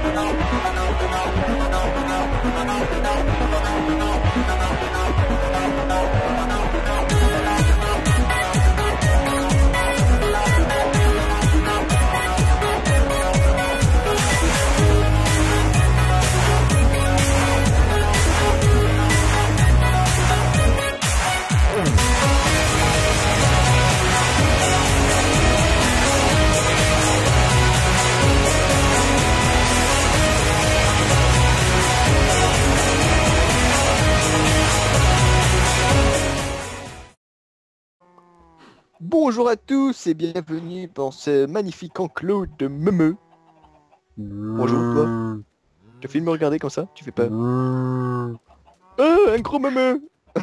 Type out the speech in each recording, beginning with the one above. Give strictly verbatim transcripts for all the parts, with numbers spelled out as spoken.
Bonjour à tous et bienvenue dans ce magnifique enclos de Meumeu. Bonjour toi. Tu as fini de me regarder comme ça? Tu fais pas... Oh, un gros Meumeu.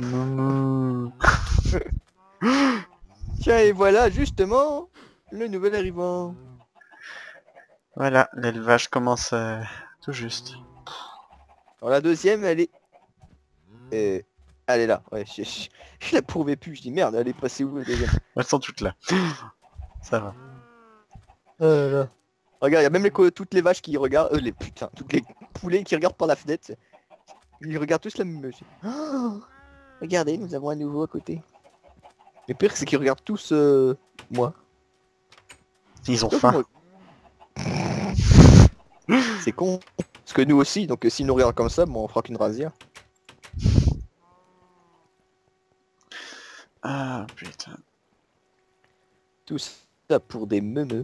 Tiens, et voilà justement le nouvel arrivant. Voilà, l'élevage commence euh, tout juste. Alors la deuxième, elle est... Euh, elle est là, ouais, je, je, je la trouvais plus, je dis merde, elle est passée où la deuxième? Elles sont toutes là. Ça va. Oh là là. Regarde, il y a même les, toutes les vaches qui regardent... Euh, les putain, toutes les poulets qui regardent par la fenêtre. Ils regardent tous la même chose. Oh, regardez, nous avons un nouveau à côté. Le pire, c'est qu'ils regardent tous euh, moi. Ils ont Sauf faim. moi. C'est con. Parce que nous aussi, donc euh, s'ils nous regardent comme ça, bon, on fera qu'une rasière. Ah putain. Tout ça pour des meumeux.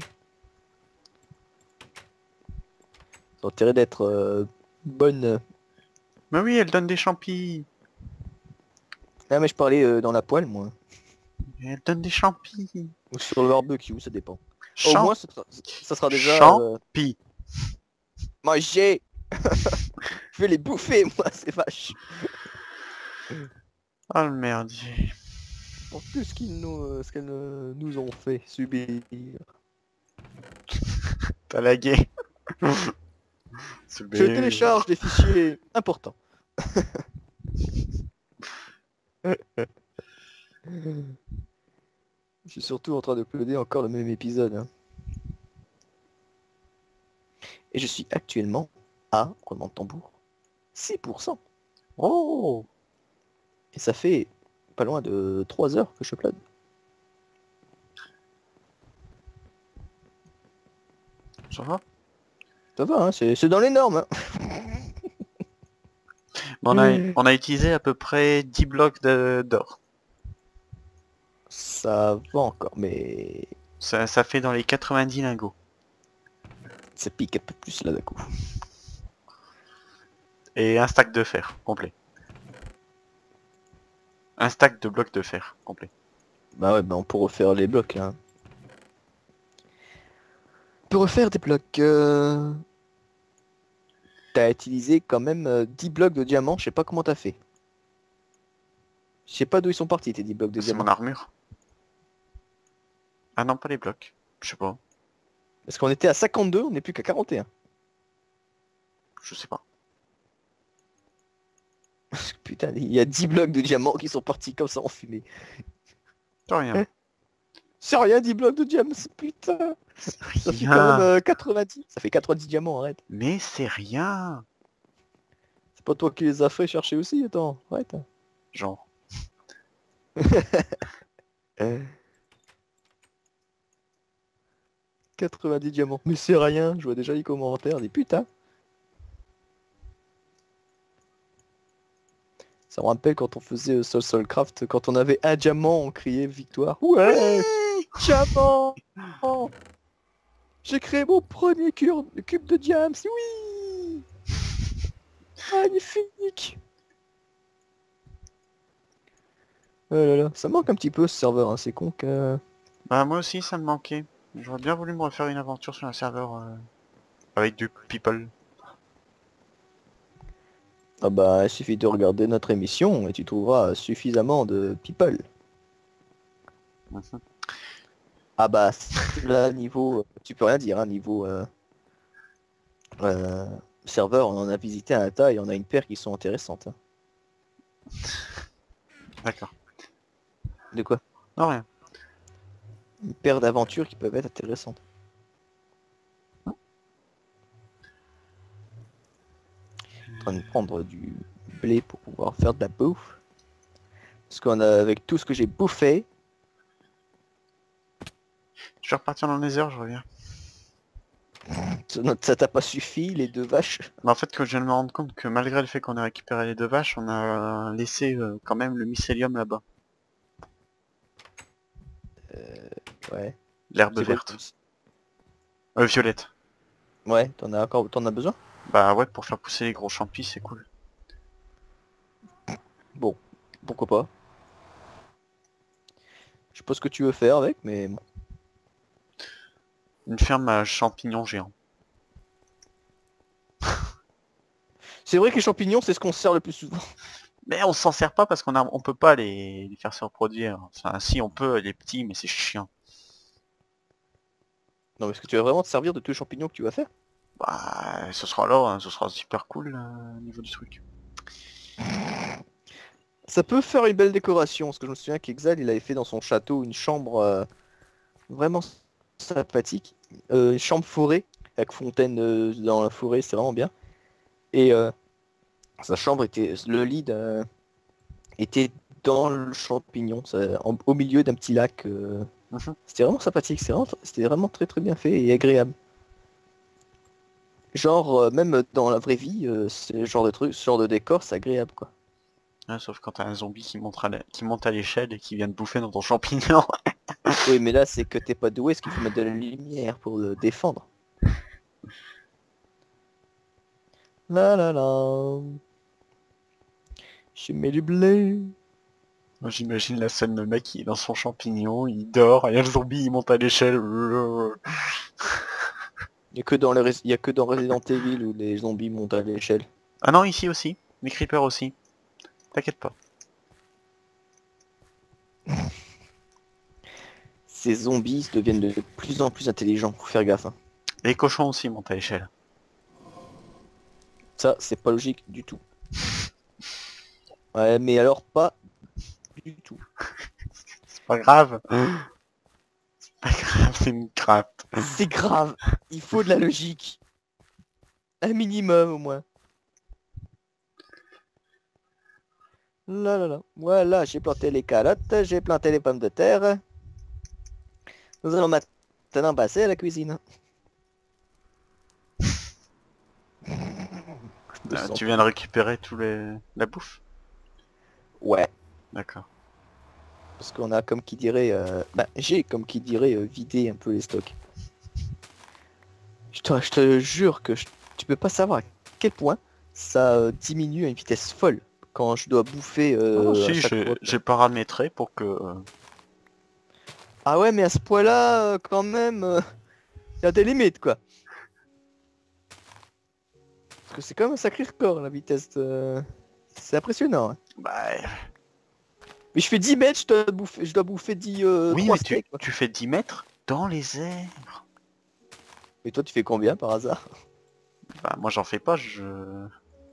Ils ont intérêt d'être euh, bonnes. euh. Mais oui, elle donne des champis. Ah mais je parlais euh, dans la poêle, moi. Elle donne des champis. Ou sur le barbecue, ça dépend. Au Champ... moins, ça, ça sera déjà... Euh... Champi. Manger. Je vais les bouffer, moi, ces vaches. Oh le merdier. Pour tout ce qu'ils nous, euh, ce qu'elles euh, nous ont fait subir. T'as lagué. Je télécharge des fichiers importants. Je suis surtout en train de uploader encore le même épisode. Hein. Et je suis actuellement à, roulement de tambour, six pour cent. Oh. Et ça fait pas loin de trois heures que je upload. Ça va? Ça va, hein, c'est dans les normes. Hein. Bon, on, a, on a utilisé à peu près dix blocs d'or. Ça va encore, mais... Ça, ça fait dans les quatre-vingt-dix lingots. Ça pique un peu plus là d'un coup. Et un stack de fer, complet. Un stack de blocs de fer, complet. Bah ouais, bah on peut refaire les blocs là. On peut refaire des blocs... Euh... T'as utilisé quand même euh, dix blocs de diamant, je sais pas comment t'as fait. Je sais pas d'où ils sont partis tes dix blocs de C'est diamant. mon armure. Ah non, pas les blocs. Je sais pas. Parce qu'on était à cinquante-deux, on n'est plus qu'à quarante et un. Je sais pas. Putain, il y a dix blocs de diamants qui sont partis comme ça en fumée. C'est rien. C'est rien, dix blocs de diamants, putain. Ça fait quand même euh, quatre-vingt-dix. Ça fait quatre-vingt-dix diamants, arrête. Mais c'est rien. C'est pas toi qui les as fait chercher aussi, attends, arrête. Genre. euh... quatre-vingt-dix diamants. Mais c'est rien, je vois déjà les commentaires, des putains. Ça me rappelle quand on faisait euh, Soul Soulcraft, quand on avait un diamant, on criait victoire. Ouais, oui, diamant. J'ai créé mon premier cube, cube de diams, oui. Magnifique. Oh là là, ça manque un petit peu ce serveur, hein. C'est con que... Bah moi aussi ça me manquait. J'aurais bien voulu me refaire une aventure sur un serveur euh, avec du people. Ah bah il suffit de regarder notre émission et tu trouveras suffisamment de people. Mm-hmm. Ah bah là niveau, tu peux rien dire, hein, niveau euh, euh, serveur, on en a visité un tas et on a une paire qui sont intéressantes. Hein. D'accord. De quoi? Non, rien. Une paire d'aventures qui peuvent être intéressantes. en train de prendre du blé pour pouvoir faire de la bouffe. Parce qu'on a, avec tout ce que j'ai bouffé... Je vais repartir dans les heures, je reviens. Ça t'a pas suffi, les deux vaches? Mais en fait, que je viens de me rendre compte que malgré le fait qu'on ait récupéré les deux vaches, on a laissé euh, quand même le mycélium là-bas. Euh, ouais. L'herbe C'est quoi le verte. plus? Euh, violette. Ouais, t'en as encore, t'en as besoin? Bah ouais, pour faire pousser les gros champis, c'est cool. Bon, pourquoi pas. Je sais pas ce que tu veux faire avec, mais bon. Une ferme à champignons géants. C'est vrai que les champignons, c'est ce qu'on se sert le plus souvent. Mais on s'en sert pas parce qu'on a, on peut pas les, les faire se reproduire. Enfin, si on peut, les petits, mais c'est chiant. Non, mais est-ce que tu vas vraiment te servir de tous les champignons que tu vas faire? Bah, ce sera là, hein, ce sera super cool euh, au niveau du truc. Ça peut faire une belle décoration, parce que je me souviens qu'Exal, il avait fait dans son château une chambre euh, vraiment sympathique. Euh, une chambre forêt, avec fontaine euh, dans la forêt, c'est vraiment bien. Et euh, sa chambre était, le lit euh, était dans le champignon, ça- en- au milieu d'un petit lac. euh. Mhm. C'était vraiment sympathique, c'est vraiment- c'était vraiment très très bien fait et agréable. Genre, euh, même dans la vraie vie, euh, ce genre de truc, ce genre de décor, c'est agréable quoi. Ouais, sauf quand t'as un zombie qui monte à la- qui monte à l'échelle et qui vient de bouffer dans ton champignon. Oui, mais là, c'est que t'es pas doué, parce qu'il faut mettre de la lumière pour le défendre. La la la. Je mets du blé. Moi, j'imagine la scène, le mec il est dans son champignon, il dort, et le zombie il monte à l'échelle. Il y a que dans les Res- il y a que dans Resident Evil où les zombies montent à l'échelle. Ah non, ici aussi. Les creepers aussi. T'inquiète pas. Ces zombies deviennent de plus en plus intelligents, faut faire gaffe. Hein. Les cochons aussi montent à l'échelle. Ça, c'est pas logique du tout. Ouais, mais alors pas du tout. C'est pas grave. C'est pas grave, c'est une crainte. C'est grave. Il faut de la logique. Un minimum au moins. Là là là. Voilà, j'ai planté les carottes, j'ai planté les pommes de terre. Nous allons maintenant passer à la cuisine. Je me Euh, sens- tu viens de récupérer tous les... la bouffe? Ouais, D'accord. parce qu'on a comme qui dirait... euh, Bah, j'ai comme qui dirait euh, vidé un peu les stocks. Je te, je te jure que je- tu peux pas savoir à quel point ça euh, diminue à une vitesse folle quand je dois bouffer euh, Oh, à si, chaque j'ai fois. j'ai paramétré pour que... euh, Ah ouais, mais à ce point-là, euh, quand même, il y a des limites, quoi. Parce que c'est quand même un sacré record, la vitesse. euh, C'est impressionnant. Hein. Bah... Mais je fais dix mètres, je dois bouffer, je dois bouffer dix, euh, oui, trois mais tu, steaks. quoi. tu fais dix mètres dans les airs. Et toi, tu fais combien par hasard? Bah, moi j'en fais pas, je...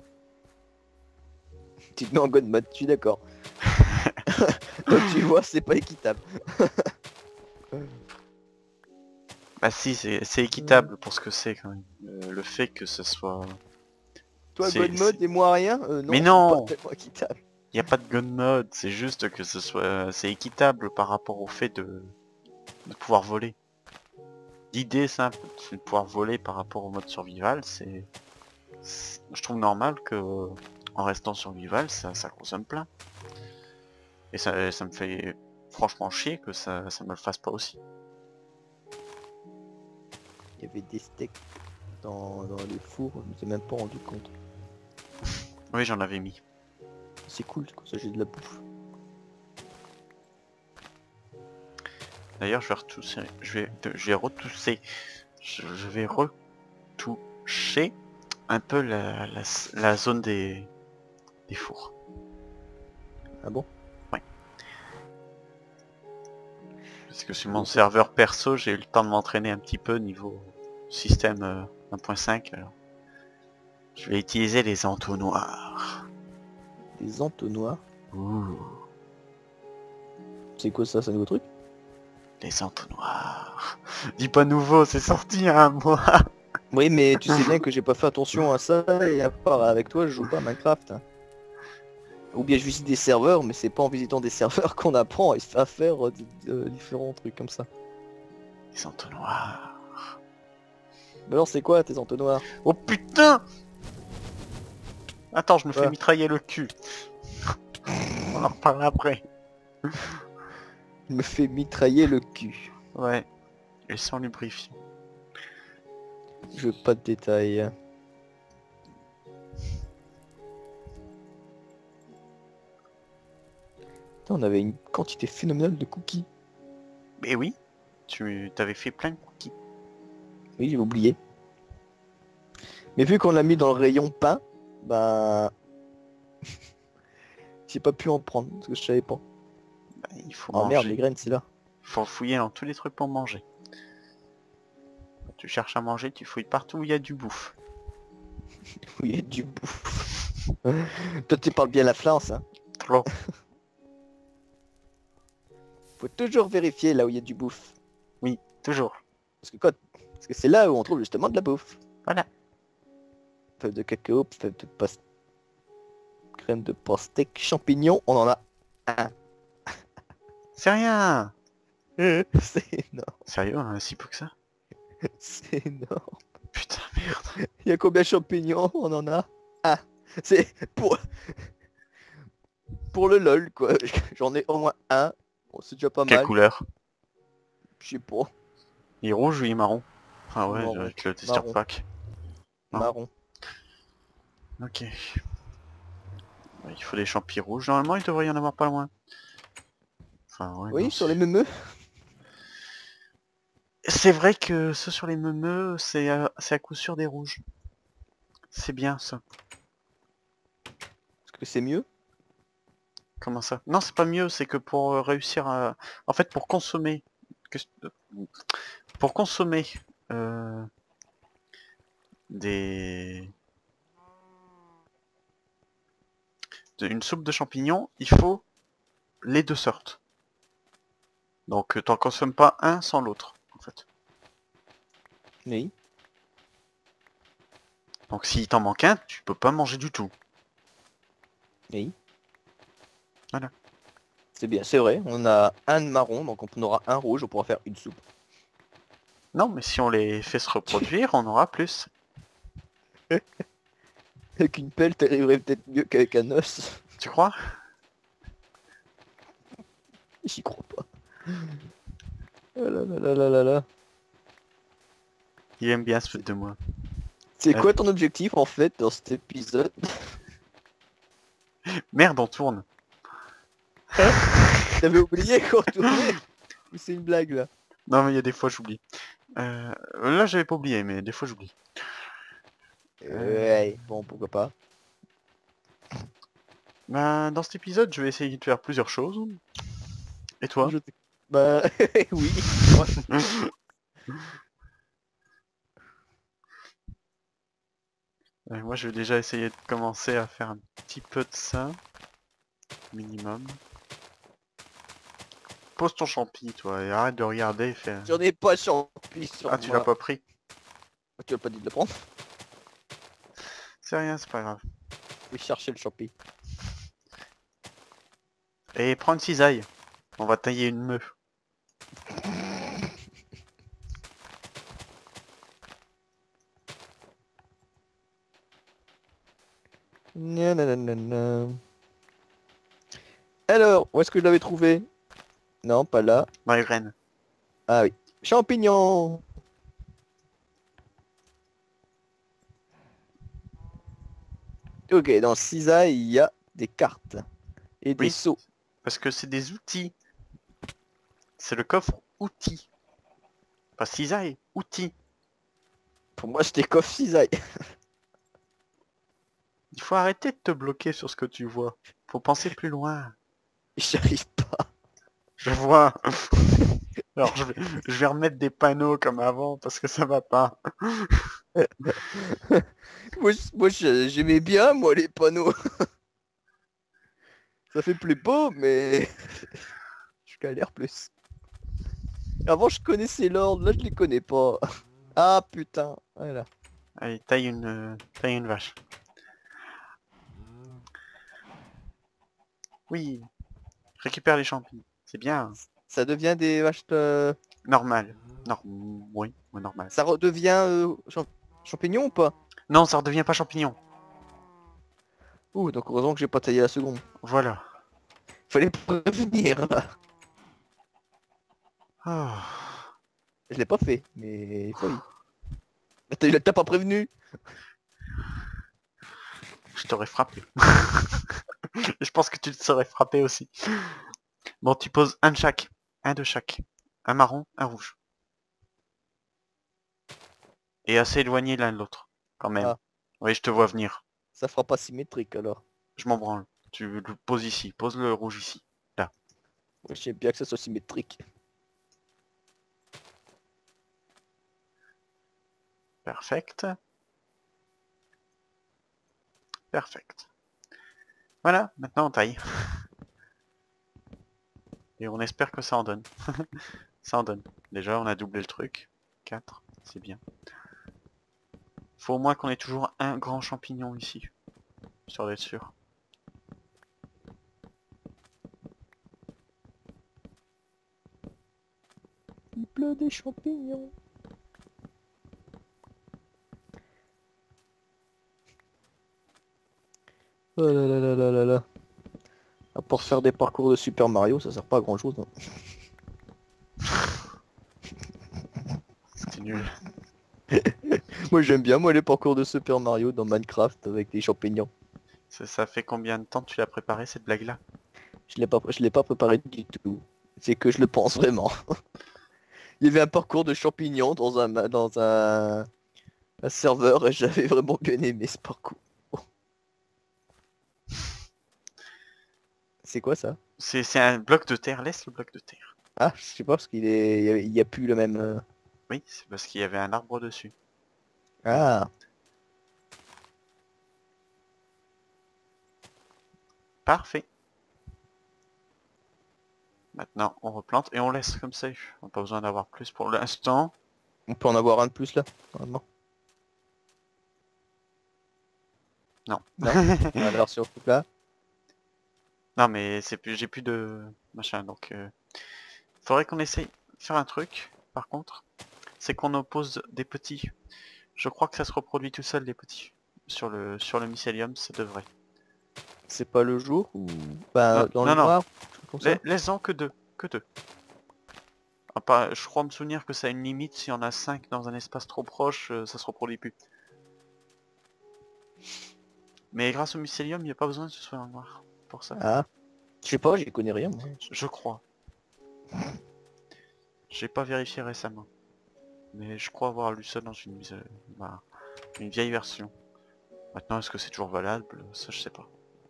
Tu te mets en god mode, je suis d'accord. Donc tu vois, c'est pas équitable. Bah si, c'est c'est équitable pour ce que c'est quand même. Euh, le fait que ce soit... Toi, C'est- god mode et moi rien euh, non, Mais c'est non. pas tellement équitable. Il n'y a pas de gun mode, c'est juste que ce soit... C'est équitable par rapport au fait de, de pouvoir voler. L'idée simple, c'est de pouvoir voler par rapport au mode survival, c'est... c'est- Je trouve normal que en restant survival, ça, ça consomme plein. Et ça, ça me fait franchement chier que ça, ça me le fasse pas aussi. Il y avait des steaks dans, dans les fours, je me suis même pas rendu compte. Oui, j'en avais mis. C'est cool, comme ça j'ai de la bouffe. D'ailleurs, je vais retousser, je vais, je vais retousser, je, je vais retoucher un peu la, la, la zone des, des fours. Ah bon? Parce que sur mon serveur perso, j'ai eu le temps de m'entraîner un petit peu niveau système euh, un point cinq. Alors. Je vais utiliser les entonnoirs. Des entonnoirs? Ouh, C'est quoi ça, c'est un nouveau truc? les entonnoirs. Dis pas nouveau, c'est sorti il y a un mois. Oui, mais tu sais bien que j'ai pas fait attention à ça, et à part avec toi, je joue pas à Minecraft. Hein. Ou bien je visite des serveurs, mais c'est pas en visitant des serveurs qu'on apprend à faire euh, euh, différents trucs comme ça. Les entonnoirs. Mais alors c'est quoi tes entonnoirs? Oh putain! Attends, je me fais Ouais. mitrailler le cul. On en reparle après. Je me fais mitrailler le cul. Ouais. Et sans lubrifiant. Je veux pas de détails. Putain, on avait une quantité phénoménale de cookies. Mais oui, tu t'avais fait plein de cookies. Oui, j'ai oublié. Mais vu qu'on l'a mis dans le rayon pain, bah... j'ai pas pu en prendre, parce que je savais pas. Bah, il faut Oh manger. merde, les graines, c'est là. Faut fouiller dans tous les trucs pour manger. Quand tu cherches à manger, tu fouilles partout où il y a du bouffe. Où il y a du bouffe. Toi, tu parles bien la France, hein. Trop. Faut toujours vérifier là où il y a du bouffe. Oui, toujours. Parce que quoi Parce que c'est là où on trouve justement de la bouffe. Voilà. Fèves de cacao, fèves de past... crème de pastèque, champignons, on en a un. C'est rien. C'est énorme. Sérieux, on en a si peu que ça? C'est énorme. Putain, merde. Il y a combien de champignons? On en a un. C'est pour... Pour le lol, quoi. J'en ai au moins un. Bon, c'est déjà pas Quelle mal. couleur? Je sais pas. Il est rouge ou il est marron? Ah ouais, Marron. avec le testeur Marron. pack. Ah. Marron. Ok. Ouais, il faut des champis rouges. Normalement, il devrait y en avoir pas loin. Enfin, ouais, Oui, non, sur c'est- les meumeux. C'est vrai que ceux sur les meumeux, c'est à, c'est à coup sûr des rouges. C'est bien ça. Parce que c'est mieux. Comment ça? Non, c'est pas mieux, c'est que pour euh, réussir à... En fait, pour consommer... que- Pour consommer... euh, des... de- une soupe de champignons, il faut les deux sortes. Donc, euh, t'en consommes pas un sans l'autre, en fait. Oui. Donc, s'il t'en manque un, tu peux pas manger du tout. Oui. Voilà. C'est bien, c'est vrai. On a un de marron, donc on aura un rouge, on pourra faire une soupe. Non, mais si on les fait se reproduire, on aura plus. Avec une pelle, t'arriverais peut-être mieux qu'avec un os. Tu crois? J'y crois pas. Oh là là là là là là. Il aime bien se foutre de moi. C'est Euh. quoi ton objectif en fait dans cet épisode? Merde, on tourne. T'avais oublié qu'on tournait? Ou c'est une blague là? Non, mais il y a des fois j'oublie. Euh, là, j'avais pas oublié, mais des fois j'oublie. Ouais, bon pourquoi pas. Bah, dans cet épisode, je vais essayer de faire plusieurs choses. Et toi? Je... Bah oui. Euh, Moi, je vais déjà essayer de commencer à faire un petit peu de ça. Minimum. Pose ton champi, toi, et arrête de regarder et fais... J'en ai pas champi sur Ah, tu moi. l'as pas pris? Tu l'as pas dit de le prendre? C'est rien, c'est pas grave. Je vais chercher le champi. Et prends une cisaille. On va tailler une meuf. Nananana. Alors, où est-ce que je l'avais trouvé? Non, pas là. Dans les graines. Ah oui. Champignons. Ok, dans cisaille, il y a des cartes. Et des Oui. seaux. Parce que c'est des outils. C'est le coffre outils. Pas cisaille, outils. Pour moi, c'était coffre cisaille. Il faut arrêter de te bloquer sur ce que tu vois. Faut penser plus loin. J'y arrive pas. Je vois. Alors je vais, je vais remettre des panneaux comme avant parce que ça va pas. Moi, je- moi, je- j'aimais bien, moi, les panneaux. Ça fait plus beau, mais... je galère plus. Avant, je connaissais l'ordre. Là, je les connais pas. Ah, putain. Voilà. Allez, taille une, euh, taille une vache. Oui, récupère les champignons. C'est bien. Ça devient des vaches... euh, Normal. Non, oui, oui, normal. Ça redevient euh, champ- champignon ou pas? Non, ça redevient pas champignon. Ouh, donc heureusement que j'ai pas taillé la seconde. Voilà. Fallait prévenir. Ah. Je l'ai pas fait, mais il faut y. Mais T'as t'as pas prévenu? Je t'aurais frappé. Je pense que tu te serais frappé aussi. Bon, tu poses un de chaque. Un de chaque. Un marron, un rouge. Et assez éloigné l'un de l'autre. Quand même. Ah, Oui, je te vois venir. ça fera pas symétrique alors. Je m'en branle. Tu le poses ici. Pose le rouge ici. Là. Ouais, j'aime bien que ça soit symétrique. Perfect. Perfect. Voilà, maintenant on taille. Et on espère que ça en donne. Ça en donne. Déjà, on a doublé le truc. quatre, c'est bien. Faut au moins qu'on ait toujours un grand champignon ici. Histoire d'être sûr. Il pleut des champignons. Oh là là là là là là. À part faire des parcours de Super Mario, ça sert pas à grand chose. C'était nul. Moi j'aime bien moi les parcours de Super Mario dans Minecraft avec les champignons. Ça, ça fait combien de temps que tu l'as préparé cette blague là? Je l'ai pas, je l'ai pas préparé du tout. C'est que je le pense vraiment. Il y avait un parcours de champignons dans un dans un, un serveur et j'avais vraiment bien aimé ce parcours. C'est quoi ça? C'est un bloc de terre, laisse le bloc de terre. Ah, je sais pas parce qu'il est, il y a, il y a plus le même. euh, Oui, c'est parce qu'il y avait un arbre dessus. Ah, Parfait. Maintenant, on replante et on laisse comme ça. On n'a pas besoin d'avoir plus pour l'instant. on peut en avoir un de plus là, normalement. Non. Non. Alors sur ce truc là. Non, mais c'est plus, j'ai plus de machin, donc euh, faudrait qu'on essaye de faire un truc. Par contre, c'est qu'on oppose des petits. Je crois que ça se reproduit tout seul, les petits. Sur le sur le mycélium, ça devrait. C'est pas le jour ou bah Non, dans le non, non. noir, comme ça. La- Laisse-en que deux, que deux. Ah, pas- je crois me souvenir que ça a une limite. Si on a cinq dans un espace trop proche, euh, ça se reproduit plus. Mais grâce au mycélium, il n'y a pas besoin que ce soit dans le noir pour ça. Ah, je sais pas, j'y connais rien moi. Je crois. J'ai pas vérifié récemment. Mais je crois avoir lu ça dans une, euh, bah, une vieille version. Maintenant, est-ce que c'est toujours valable? Ça, je sais pas.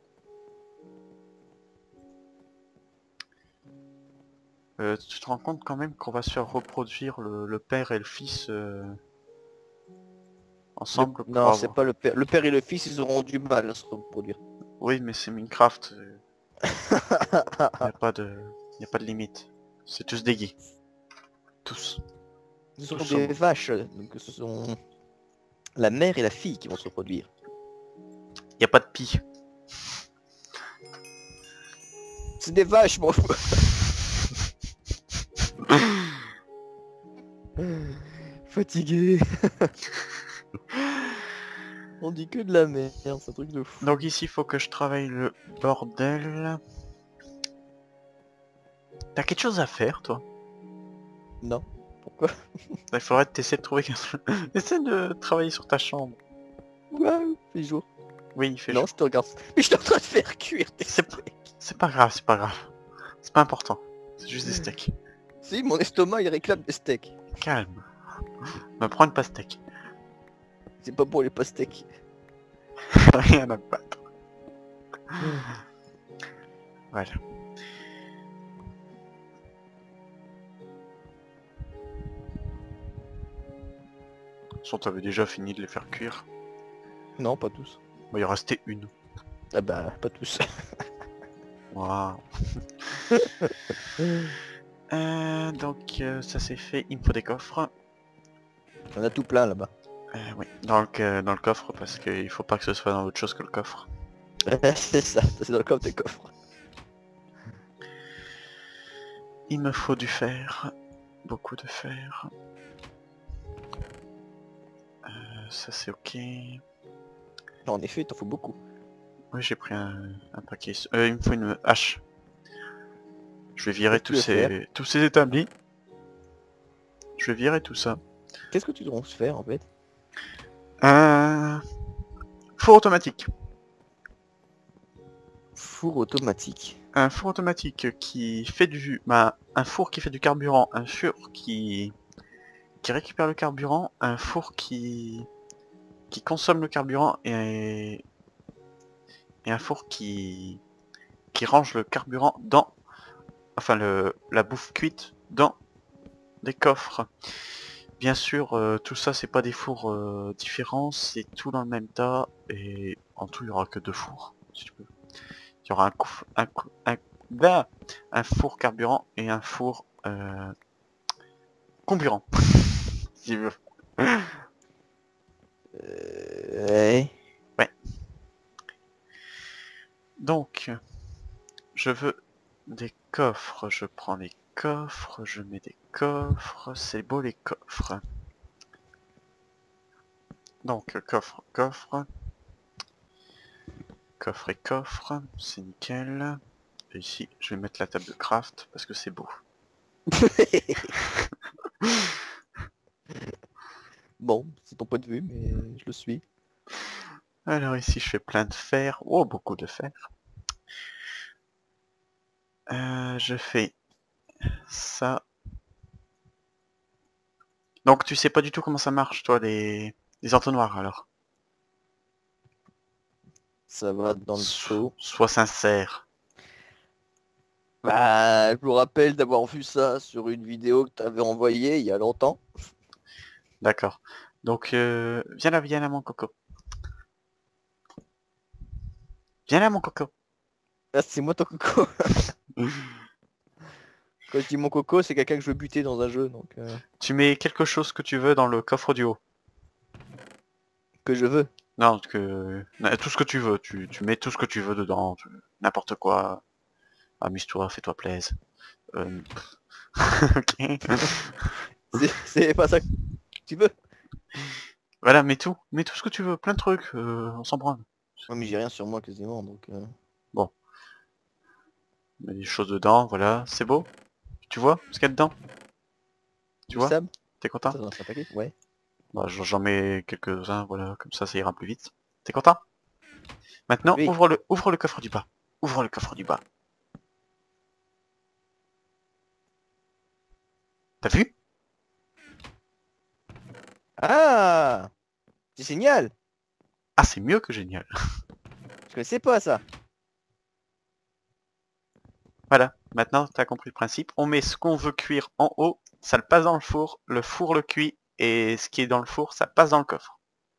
Euh, tu te rends compte quand même qu'on va se faire reproduire le, le père et le fils euh, ensemble Le- pour Non, c'est avoir... pas le père. Le père et le fils, ils auront du mal à se reproduire. Oui, mais c'est Minecraft. Il n'y a pas de, y a pas de limite. C'est tous des gays. Tous. Ce sont Tous des sommes- vaches, donc ce sont la mère et la fille qui vont se reproduire. Il n'y a pas de pis. C'est des vaches, mon fou. Fatigué. On dit que de la merde, c'est un truc de fou. Donc ici, il faut que je travaille le bordel. T'as quelque chose à faire, toi? Non. Pourquoi? Il faudrait t'essayer de trouver quelque chose. Essaie de travailler sur ta chambre. Waouh, fait jour. Oui, il fait Non, chaud. je te regarde. Mais je suis en train de faire cuire des C'est pas... steaks. C'est pas grave, c'est pas grave. C'est pas important. C'est juste des steaks. Si, mon estomac, il réclame des steaks. Calme. Me prends une pastèque. C'est pas pour les pastèques. Rien à battre. Voilà. Son, t'avais déjà fini de les faire cuire. Non, pas tous. Bah, il en restait une. Ah bah, pas tous. Waouh. euh, donc, euh, ça c'est fait. Il me faut des coffres. On a tout plein là-bas. Euh, oui, dans le, ca- dans le coffre, parce qu'il faut pas que ce soit dans autre chose que le coffre. C'est ça, c'est dans le coffre des coffres. Il me faut du fer. Beaucoup de fer. Euh, ça c'est ok. En effet, il t'en faut beaucoup. Oui, j'ai pris un, un paquet. Euh, il me faut une hache. Je vais virer Qu'est-ce que tous tu veux faire ces, tous ces établis. Je vais virer tout ça. Qu'est-ce que tu dois se faire en fait? Un four automatique. Four automatique. Un four automatique qui fait du... Bah, un four qui fait du carburant. Un four qui... qui récupère le carburant. Un four qui... qui consomme le carburant. Et, et un four qui... qui range le carburant dans... Enfin, le... la bouffe cuite dans des coffres. Bien sûr, euh, tout ça, c'est pas des fours euh, différents, c'est tout dans le même tas, et en tout, il y aura que deux fours, si tu veux. Il y aura un, couf- un, cou- un, bah, un four carburant et un four euh, comburant, si tu veux. Euh... Ouais. Ouais. Donc, je veux des coffres, je prends les coffres, je mets des coffres, c'est beau les coffres. Donc, coffre, coffre. Coffre et coffre, c'est nickel. Et ici, je vais mettre la table de craft parce que c'est beau. Bon, c'est ton point de vue, mais je le suis. Alors ici, je fais plein de fer. Oh, beaucoup de fer. Euh, je fais ça. Donc, tu sais pas du tout comment ça marche, toi, les, les entonnoirs, alors. Ça va dans le So- seau. Sois sincère. Bah, je vous rappelle d'avoir vu ça sur une vidéo que tu avais envoyée il y a longtemps. D'accord. Donc, euh, viens là, viens là, mon coco. Viens là, mon coco. Ah, c'est moi ton coco. Quand je dis mon coco, c'est quelqu'un que je veux buter dans un jeu, donc euh, Tu mets quelque chose que tu veux dans le coffre du haut. que je veux. Non, que tout ce que tu veux. Tu, tu mets tout ce que tu veux dedans. tu- N'importe quoi. Amuse-toi, fais-toi plaisir. Euh... ok. C'est c'est pas ça que tu veux. Voilà, mets tout. Mets tout ce que tu veux. Plein de trucs. euh, on s'en branle. Non mais j'ai rien sur moi quasiment, donc... euh, Bon. Mets des choses dedans, voilà. C'est beau. Tu vois ce qu'il y a dedans? Tu Du vois? sable? T'es content? Ça, c'est un paquet? Ouais. Bah, j'en j'en mets quelques-uns, voilà. Comme ça, ça ira plus vite. T'es content? Maintenant, Oui. ouvre le, ouvre le coffre du bas. Ouvre le coffre du bas. T'as vu? Ah! C'est génial! Ah, c'est mieux que génial. Je connaissais pas ça. Voilà. Maintenant, t'as compris le principe. On met ce qu'on veut cuire en haut. Ça le passe dans le four. Le four le cuit. Et ce qui est dans le four, ça passe dans le coffre.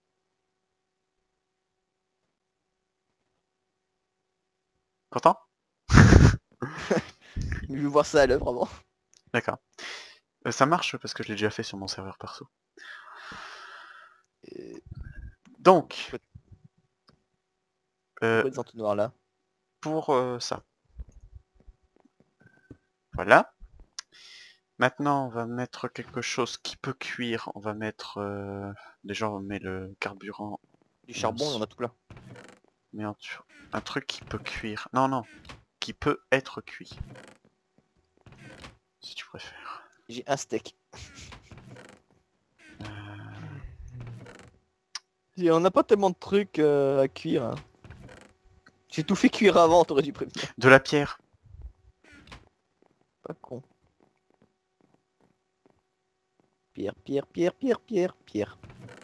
Content? Je veux voir ça à l'œuvre avant. D'accord. Euh, ça marche parce que je l'ai déjà fait sur mon serveur perso. Euh, Donc, euh, Pourquoi des entonnoirs là? pour euh, ça. Voilà. Maintenant, on va mettre quelque chose qui peut cuire. On va mettre... Euh, déjà, on met le carburant. Du charbon, il y en a tout plein. Mais un, un truc qui peut cuire. Non, non. Qui peut être cuit. Si tu préfères. J'ai un steak. Euh, Et on n'a pas tellement de trucs euh, à cuire. Hein. J'ai tout fait cuire avant, t'aurais dû prévenir. de la pierre. Pas con. Pierre, pierre, pierre, pierre, pierre, pierre.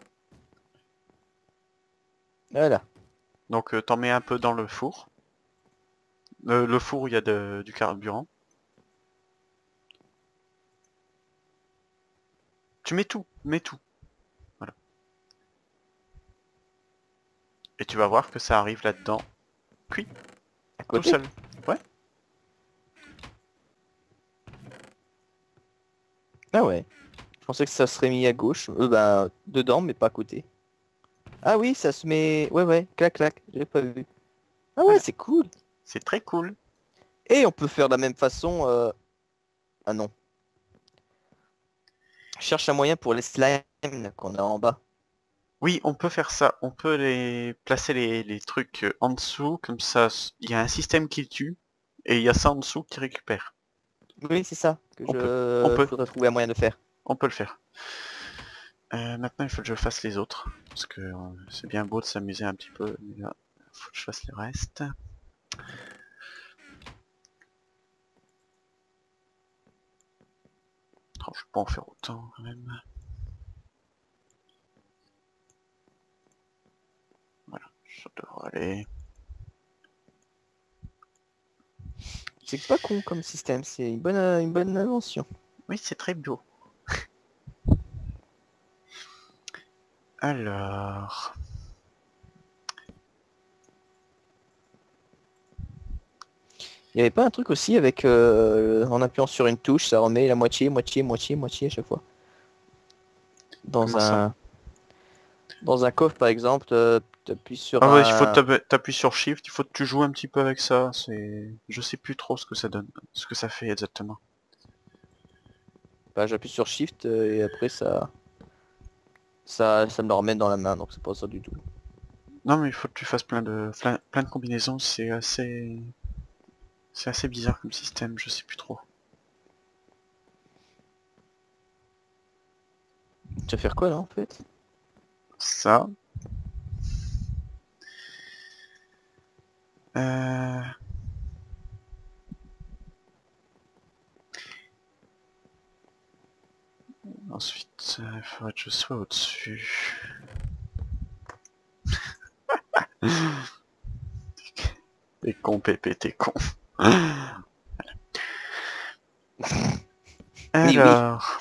Voilà. Donc, euh, t'en mets un peu dans le four. Euh, le four où il y a de, du carburant. Tu mets tout. Mets tout. Voilà. Et tu vas voir que ça arrive là-dedans. Cuit. À Tout côté. seul. Ouais. Ah ouais. Je pensais que ça serait mis à gauche. Euh, bah, dedans, mais pas à côté. Ah oui, ça se met... Ouais, ouais, clac, clac. J'avais pas vu. Ah ouais, Voilà. c'est cool. C'est très cool. Et on peut faire de la même façon... euh, Ah non. Je cherche un moyen pour les slimes là, qu'on a en bas. Oui, on peut faire ça. On peut les placer les, les trucs euh, en dessous, comme ça, il y a un système qui tue, et il y a ça en dessous qui récupère. Oui, c'est ça que On peut, on je peut, faudrait trouver un moyen de faire. on peut le faire. Euh, maintenant, il faut que je fasse les autres, parce que euh, c'est bien beau de s'amuser un petit peu, mais là, il faut que je fasse le reste. Oh, je peux pas en faire autant quand même. Voilà, ça devrait aller. C'est pas con comme système, c'est une bonne, euh, une bonne invention. Oui, c'est très beau. Alors... Il y avait pas un truc aussi avec euh, en appuyant sur une touche, ça remet la moitié, moitié, moitié, moitié à chaque fois. Dans Comment ça? un dans un coffre par exemple, euh, t'appuies sur Ah ouais, il faut un. taper- t'appuies sur Shift, il faut que tu joues un petit peu avec ça. C'est, je sais plus trop ce que ça donne, ce que ça fait exactement. Bah, j'appuie sur Shift euh, et après ça, ça, ça me le remet dans la main, donc c'est pas ça du tout. Non mais il faut que tu fasses plein de, plein, plein de combinaisons. C'est assez, c'est assez bizarre comme système. Je sais plus trop. Tu vas faire quoi là en fait? Ça. Euh... Ensuite, euh, il faudrait que je sois au-dessus. T'es con, Pépé, t'es con. Oui, oui. Alors,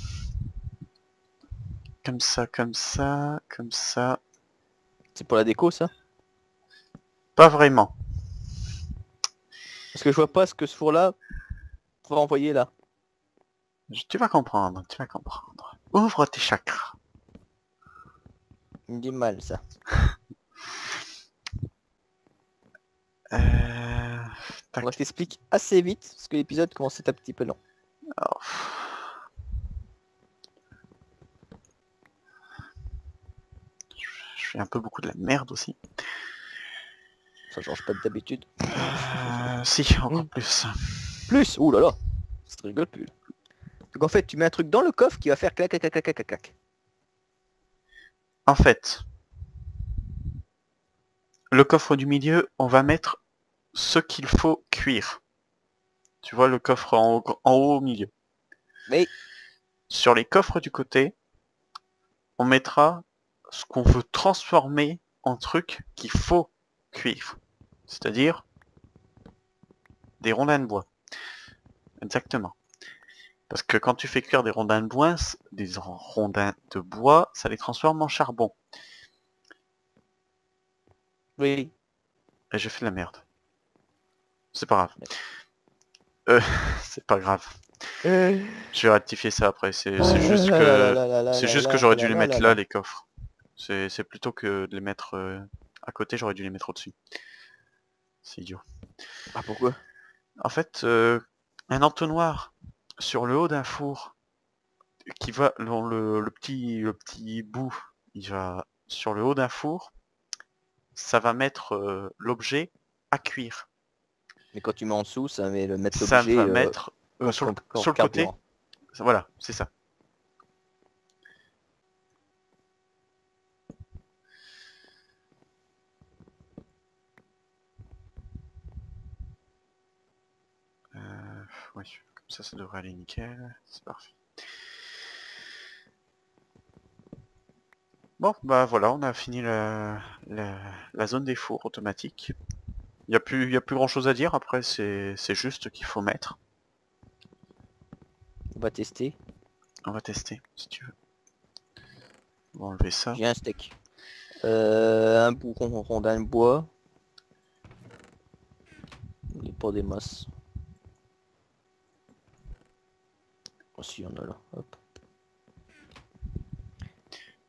comme ça, comme ça, comme ça. C'est pour la déco ça? Pas vraiment. Parce que je vois pas ce que ce four là va envoyer là. Tu vas comprendre, tu vas comprendre. Ouvre tes chakras. Il me dit mal ça. Euh... On Tac. je t'explique assez vite parce que l'épisode commence à être un petit peu long. Alors, je fais un peu beaucoup de la merde aussi. Ça change pas d'habitude. Euh, si, encore Hmm. plus. Plus. Ouh là là. Ça te rigole plus. Donc en fait tu mets un truc dans le coffre qui va faire clac clac clac clac clac clac. En fait, le coffre du milieu, on va mettre ce qu'il faut cuire. Tu vois le coffre en haut, en haut au milieu. Mais Sur les coffres du côté, on mettra ce qu'on veut transformer en truc qu'il faut cuire. C'est-à-dire des rondins de bois. Exactement. Parce que quand tu fais cuire des rondins de bois, des rondins de bois, ça les transforme en charbon. oui. Et j'ai fait de la merde. C'est pas grave. Euh, c'est pas grave. Euh... Je vais rectifier ça après. C'est Oh juste là là là que là là là c'est là juste que là j'aurais dû là les là mettre là là, là. les coffres. C'est c'est plutôt que de les mettre euh, à côté, j'aurais dû les mettre au-dessus. C'est idiot. Ah pourquoi? En fait, euh, un entonnoir sur le haut d'un four qui va dans le, le petit le petit bout, il va sur le haut d'un four, ça va mettre euh, l'objet à cuire. Mais quand tu mets en dessous, ça va le mettre Ça va l'objet euh, mettre euh, contre sur le, ton sur cor- le côté. carburant. Voilà, c'est ça. Euh, oui, comme ça, ça devrait aller nickel. C'est parfait. Bon, bah voilà, on a fini la, la, la zone des fours automatiques. Il n'y a plus, y a plus grand chose à dire. Après, c'est c'est juste qu'il faut mettre. On va tester. On va tester, si tu veux. On va enlever ça. J'ai un steak. Euh, un bourron rondin de bois. Il n'est pas des masses. Oh si, on a là. Hop.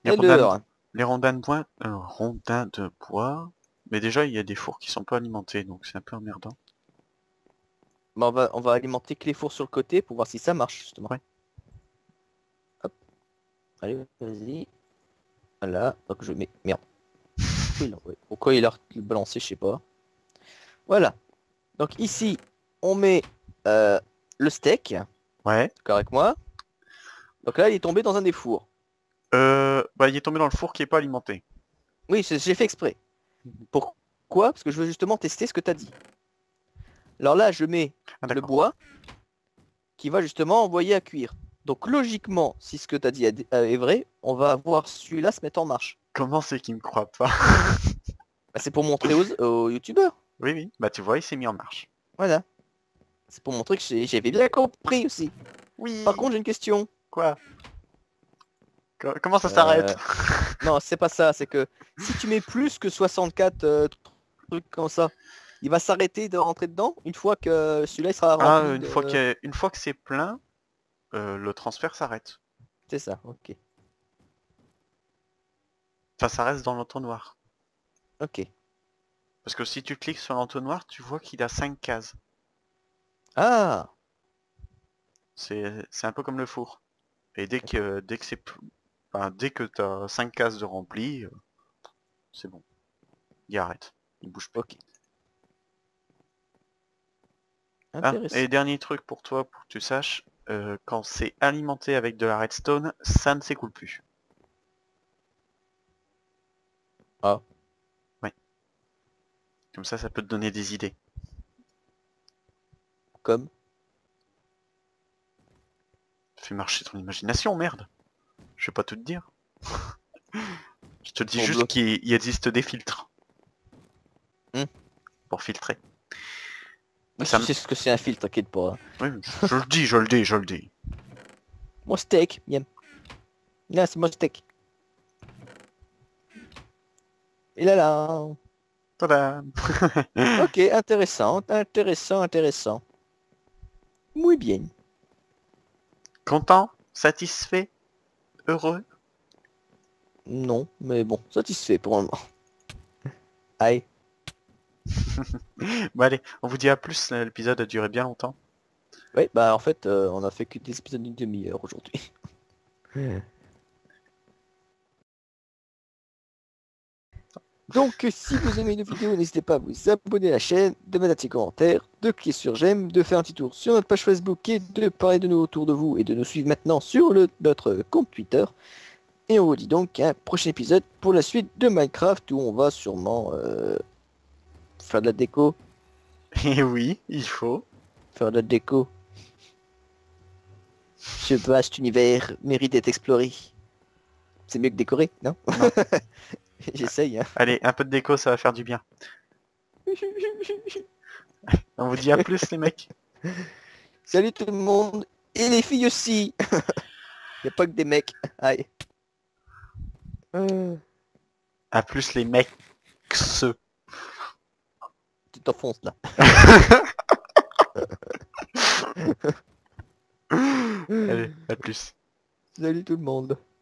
Les Et rondins, l'heure. les rondins de bois, euh, rondins de bois. Mais déjà, il y a des fours qui sont pas alimentés, donc c'est un peu emmerdant. Bah, on va, on va alimenter que les fours sur le côté pour voir si ça marche justement. Ouais. Hop. Allez, vas-y. Voilà. Donc je mets. Merde. Pourquoi il a, ouais. Pourquoi il a balancé, je sais pas. Voilà. Donc ici, on met euh, le steak. Ouais. D'accord avec moi. Donc là, il est tombé dans un des fours. Euh, bah, il est tombé dans le four qui est pas alimenté. Oui, c'est- j'ai fait exprès. Pourquoi? Parce que je veux justement tester ce que tu as dit. Alors là, je mets Ah, le d'accord. bois qui va justement envoyer à cuire. Donc logiquement, si ce que tu as dit est est vrai, on va voir celui-là se mettre en marche. Comment c'est qu'il me croit pas? Bah, c'est pour montrer aux, aux youtubeurs. Oui, oui. Bah, tu vois, il s'est mis en marche. Voilà. C'est pour montrer que j'ai- j'avais bien compris aussi. Oui. Par contre, j'ai une question. Quoi? Co- Comment ça Euh, s'arrête? Non, c'est pas ça. C'est que si tu mets plus que soixante-quatre euh, trucs comme ça, il va s'arrêter de rentrer dedans une fois que celui-là il sera Ah, rempli une fois de... que, une fois que c'est plein, euh, le transfert s'arrête. C'est ça, ok. Enfin, ça reste dans l'entonnoir. Ok. Parce que si tu cliques sur l'entonnoir, tu vois qu'il a cinq cases. Ah! C'est c'est un peu comme le four. Et dès que dès que c'est p- enfin, dès que t'as cinq cases de rempli, euh, c'est bon. Il arrête. Il bouge plus. Ok. Ah, et Intéressant. dernier truc pour toi, pour que tu saches, euh, quand c'est alimenté avec de la redstone, ça ne s'écoule plus. Ah. Ouais. Comme ça, ça peut te donner des idées. Comme? Fais marcher ton imagination, merde. Je vais pas tout te dire. Je te dis Pour juste bloquer. qu'il y existe des filtres. Hmm. Pour filtrer. Oui, Ça tu me- sais ce que c'est un fil, t'inquiète pas. Oui, je, je le dis, je le dis, je le dis. Mon steak, miam. Là, c'est mon steak. Et là, là. Tada. Ok, intéressant, intéressant, intéressant. Muy bien. Content? Satisfait? Heureux? Non, mais bon, satisfait pour le moment. Aïe. Bon allez, on vous dit à plus, l'épisode a duré bien longtemps. Oui, bah en fait, euh, on a fait que des épisodes d'une demi-heure aujourd'hui. Donc, si vous aimez nos vidéos, n'hésitez pas à vous abonner à la chaîne, de mettre un petit commentaire, de cliquer sur j'aime, de faire un petit tour sur notre page Facebook et de parler de nous autour de vous et de nous suivre maintenant sur le, notre compte Twitter. Et on vous dit donc à un prochain épisode pour la suite de Minecraft où on va sûrement euh, faire de la déco. Et oui, il faut. Faire de la déco. Ce vaste univers mérite d'être exploré. C'est mieux que décorer, non? Non. J'essaye, hein. Allez, un peu de déco, ça va faire du bien. On vous dit à plus les mecs. Salut tout le monde. Et les filles aussi. Y a pas que des mecs. Aïe. Euh, À plus les mecs. Tu t'enfonces là. Allez, à plus. Salut tout le monde.